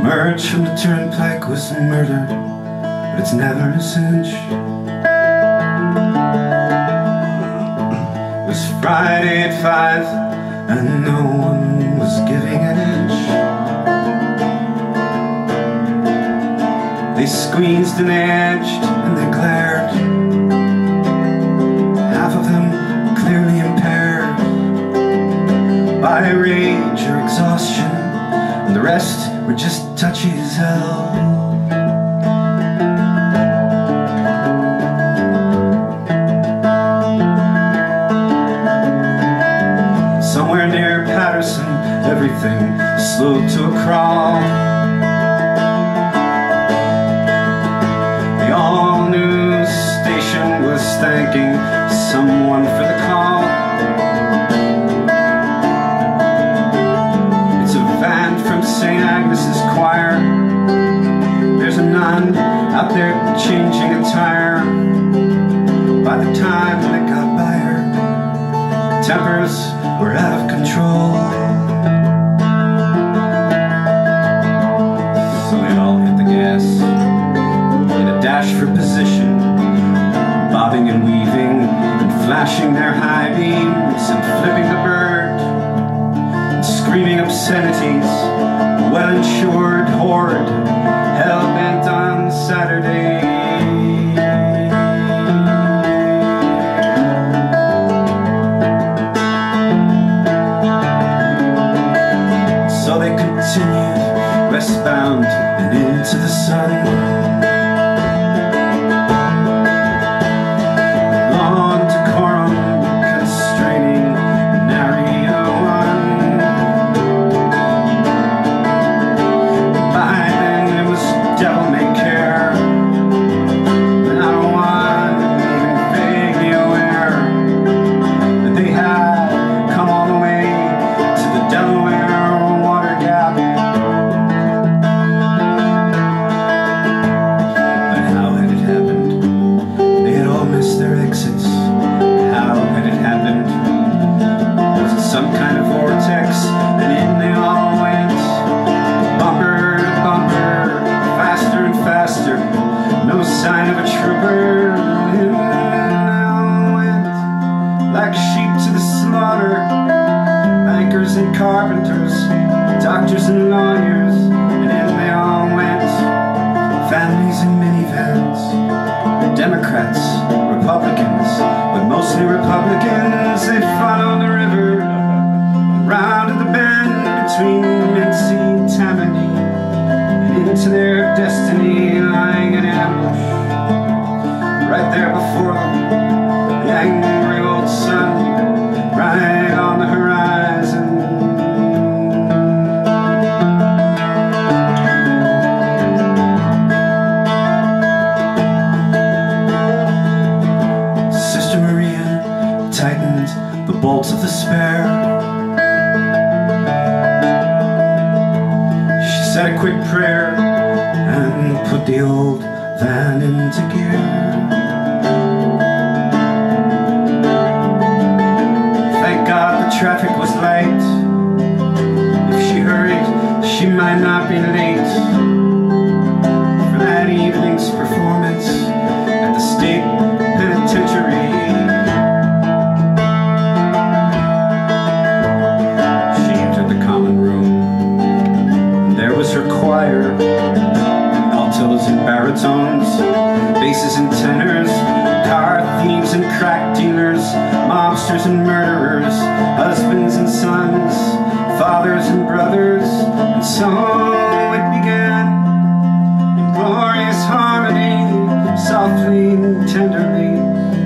emerged from the turnpike was murdered, but it's never a cinch. It was Friday at 5 and no one was giving an inch. They squeezed and edged and they glared, half of them clearly impaired by rage or exhaustion, and the rest were just touchy as hell. Somewhere near Patterson, everything slowed to a crawl. The all-news station was thanking someone for the call. St. Agnes's choir. There's a nun out there changing attire. By the time they got by her, tempers were out of control. So they all hit the gas in a dash for position, bobbing and weaving and flashing their high beams and flipping the bird and screaming obscenities. Well-insured horde, hell-bent on Saturday. So they continued westbound and into the sun. Some kind of vortex, and in they all went, bumper to bumper, faster and faster, no sign of a trooper. In they all went, like sheep to the slaughter, bankers and carpenters, doctors and lawyers, and in they all went, families in minivans, Democrats, Republicans, but mostly Republicans. They followed the river round to the bend between Mincy and Tammany, and into their destiny lying in ambush. Right there before them, the angry old sun, right on the horizon. Sister Maria tightened the bolts of the spare. Said a quick prayer and put the old van into gear. Thank God the traffic was light. If she hurried, she might not be late for that evening's performance at the state penitentiary. Her choir, altos and baritones, basses and tenors, car thieves and crack dealers, mobsters and murderers, husbands and sons, fathers and brothers, and so it began in glorious harmony, softly and tenderly,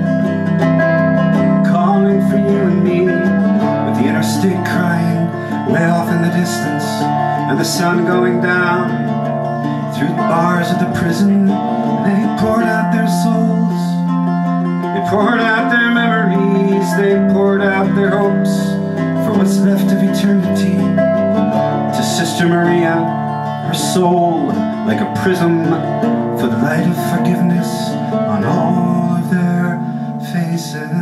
calling for you and me, with the interstate crying way off in the distance, and the sun going down through the bars of the prison. They poured out their souls, they poured out their memories, they poured out their hopes for what's left of eternity. To Sister Maria, her soul like a prism for the light of forgiveness on all of their faces.